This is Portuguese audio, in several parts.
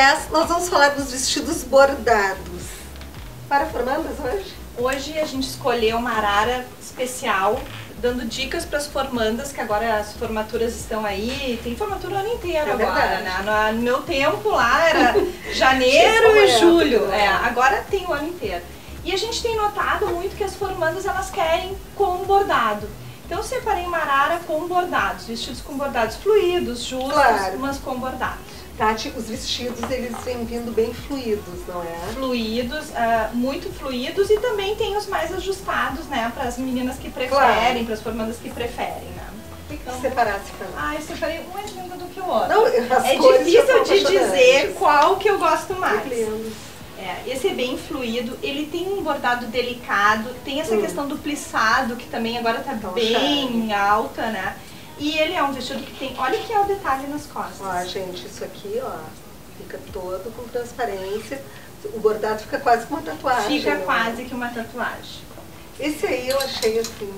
10, nós vamos falar dos vestidos bordados. Para formandas hoje? Hoje a gente escolheu uma arara especial, dando dicas para as formandas, que agora as formaturas estão aí, tem formatura o ano inteiro agora, né? No meu tempo lá era janeiro e julho, agora tem o ano inteiro. E a gente tem notado muito que as formandas elas querem com bordado. Então eu separei uma arara com bordados, vestidos com bordados fluidos, justos, mas com bordados. Tati, os vestidos eles vêm vindo bem fluidos, não é? Fluidos, muito fluidos, e também tem os mais ajustados, né, para as meninas que preferem, para as formandas que preferem, né? O que você separasse pra nós? Eu separei um mais lindo do que o outro. Não, é difícil de dizer qual que eu gosto mais. Que lindo. Esse é bem fluido, ele tem um bordado delicado, tem essa questão do plissado, que também agora tá bem alta, né? E ele é um vestido que tem, olha que é o detalhe nas costas. Ó, gente, isso aqui, ó, fica todo com transparência. O bordado fica quase que uma tatuagem. Fica quase que uma tatuagem. Esse aí eu achei assim,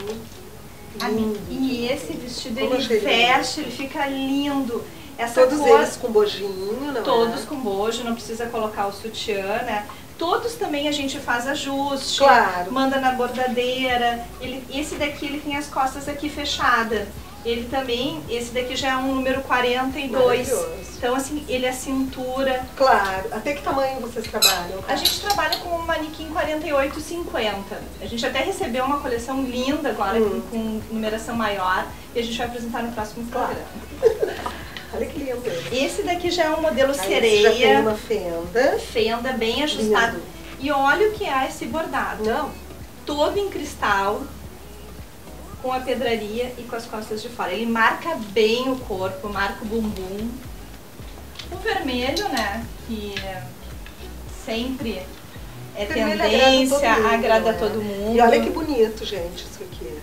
lindo. E esse vestido, ele veste, ele fica lindo. Todos eles com bojinho, não é? Todos com bojo, não precisa colocar o sutiã, né? Todos também a gente faz ajuste, manda na bordadeira. Esse daqui ele tem as costas aqui fechadas. Ele também, esse daqui já é um número 42. Então assim, ele é cintura. Claro. Até que tamanho vocês trabalham? A gente trabalha com um manequim 48 e 50. A gente até recebeu uma coleção linda agora, com numeração maior. E a gente vai apresentar no próximo programa. Olha que lindo. Esse daqui já é um modelo sereia. Já tem uma fenda. Fenda bem ajustada. Lindo. E olha o que é esse bordado. Não. Todo em cristal, com a pedraria e com as costas de fora. Ele marca bem o corpo, marca o bumbum. O vermelho, né, que sempre é tendência, agrada todo mundo. E olha que bonito, gente, isso aqui.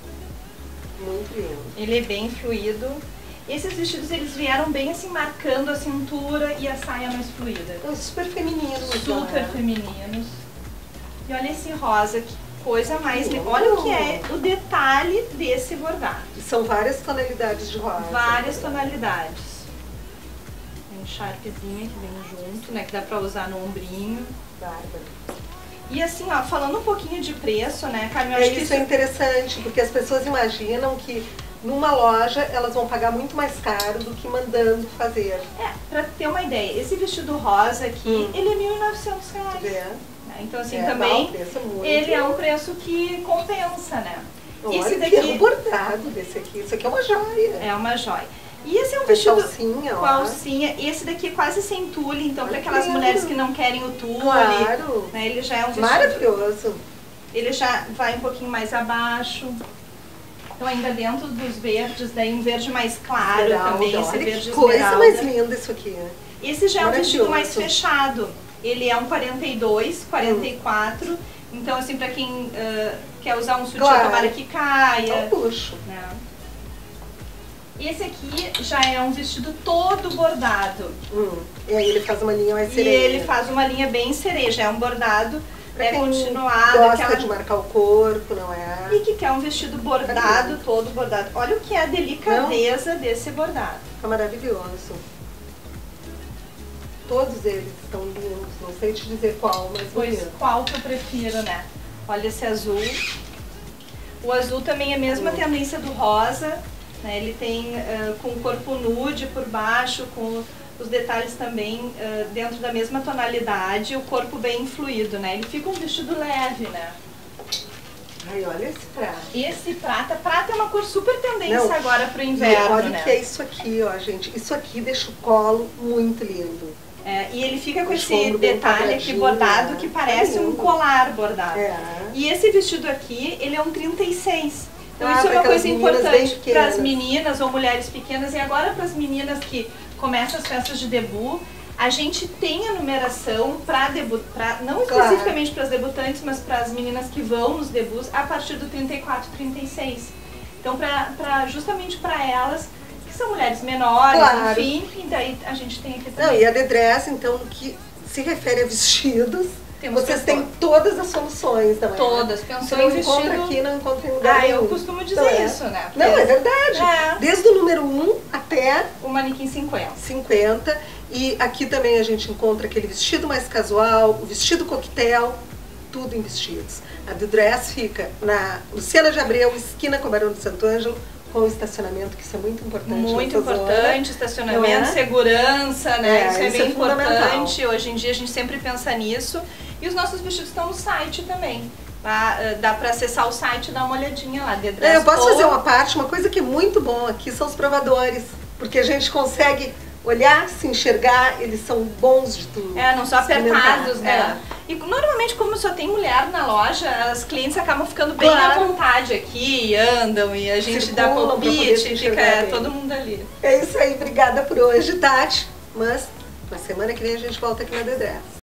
Muito lindo. Ele é bem fluido. Esses vestidos, eles vieram bem assim, marcando a cintura e a saia mais fluida. Então, super femininos. Super femininos. E olha esse rosa, que coisa mais linda. Olha o que é o detalhe desse bordado. São várias tonalidades de rosa. Várias tonalidades. Tem um sharpzinho que vem junto, né, que dá pra usar no ombrinho. Bárbaro. E assim, ó, falando um pouquinho de preço, né, Carmen, eu acho que isso é interessante, porque as pessoas imaginam que numa loja elas vão pagar muito mais caro do que mandando fazer. Pra ter uma ideia, esse vestido rosa aqui, ele é R$1.900. Então assim, também ele é um preço que compensa, né? Olha, esse daqui é um bordado desse aqui, isso aqui é uma joia. É uma joia. E esse é um vestido alcinha, com alcinha. Esse daqui é quase sem tule, então para aquelas mulheres que não querem o tule, né, ele já é um vestido maravilhoso. Ele já vai um pouquinho mais abaixo. Então ainda dentro dos verdes, daí um verde mais claro também, esse verde esmeralda. Coisa mais linda isso aqui. Esse já é um vestido mais fechado. Ele é um 42, 44. Então assim, pra quem quer usar um sutiã, tomara que caia. É um luxo. Né? Esse aqui já é um vestido todo bordado. E aí ele faz uma linha mais sereia. E ele faz uma linha bem sereia, já é um bordado continuado. Gosta de marcar o corpo, não é? E que quer um vestido bordado, todo bordado. Olha o que é a delicadeza desse bordado. Fica maravilhoso. Todos eles estão lindos, não sei te dizer qual, mas qual que eu prefiro, né? Olha esse azul. O azul também é a mesma tendência do rosa, né? Ele tem com o corpo nude por baixo, com os detalhes também dentro da mesma tonalidade, o corpo bem fluido, né? Ele fica um vestido leve, né? Ai, olha esse prata. Esse prata é uma cor super tendência agora pro inverno, olha né? O que é isso aqui, ó, gente. Isso aqui deixa o colo muito lindo. E ele fica com esse detalhe aqui bordado que parece um colar bordado. E esse vestido aqui, ele é um 36. Então isso é uma coisa importante para as meninas ou mulheres pequenas. E agora para as meninas que começam as festas de debut, a gente tem a numeração para não especificamente para as debutantes, mas para as meninas que vão nos debuts a partir do 34, 36. Então justamente para elas, que são mulheres menores, enfim, e daí a gente tem aqui também. Não, e a The Dress, então, no que se refere a vestidos, vocês têm todas as soluções também. Todas, pensou em vestido. Encontra aqui, não encontra em lugar nenhum. Eu costumo dizer isso, né? Porque não, é verdade. Desde o número 1 até o manequim 50. E aqui também a gente encontra aquele vestido mais casual, o vestido coquetel, tudo em vestidos. A The Dress fica na Luciana de Abreu, esquina com o Barão de Santo Ângelo, com o estacionamento, que isso é muito importante. Muito importante, estacionamento, segurança, né? Isso é bem importante. Hoje em dia a gente sempre pensa nisso. E os nossos vestidos estão no site também. Dá para acessar o site e dar uma olhadinha lá. Eu posso fazer uma parte, uma coisa que é muito bom aqui são os provadores, porque a gente consegue olhar, se enxergar, eles são bons de tudo. Não são apertados, né? E normalmente, como só tem mulher na loja, as clientes acabam ficando bem à vontade aqui, andam e a gente dá palpite e fica todo mundo ali. É isso aí, obrigada por hoje, Tati. Mas na semana que vem a gente volta aqui na The Dress.